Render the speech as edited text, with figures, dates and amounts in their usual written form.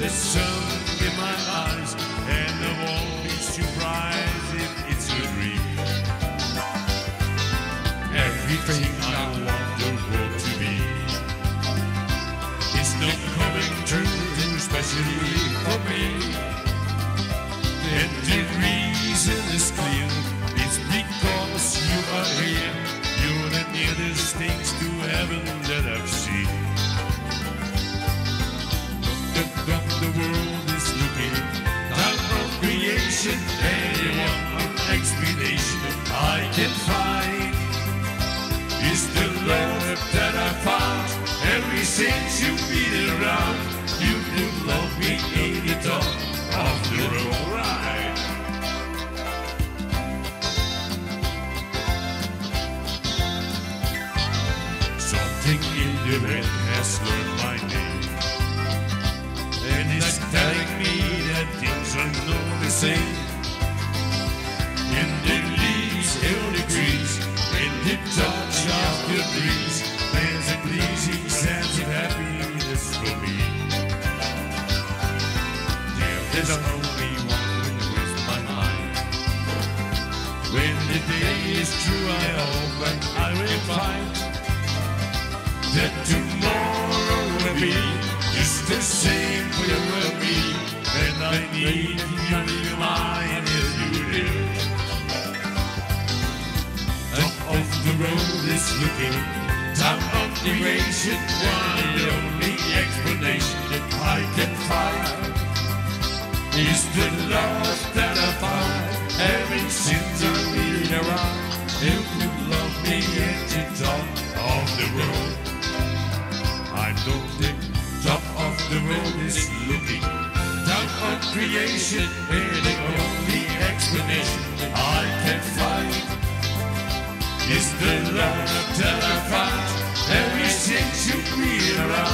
the sun in my eyes, and I won't be surprised if it's a dream. Everything I want the world to be is not coming true, especially for me. And the reason is clear, it's because you are here. You're the nearest things to heaven that I've seen. The world is looking down on creation, and one explanation I can find is the love that I found ever since you've been around. You could love me in the top of the road ride. Something in the wind has learned my name, and it's telling me that things are not the same. In the leaves, in the trees, in the touch of the breeze, there's a pleasing sense of happiness for me. There's only one with my mind. When the day is through, I hope that I will find that tomorrow will be just the same for you and me. And I need you in mine if you do. Top of the road is looking down on creation. One the only explanation that I can find is the love that I found ever since I've been around. If you love me at the top of the road, I know the top of the road is looking down on creation, and the only explanation I can find is the love that I found ever since you've been around.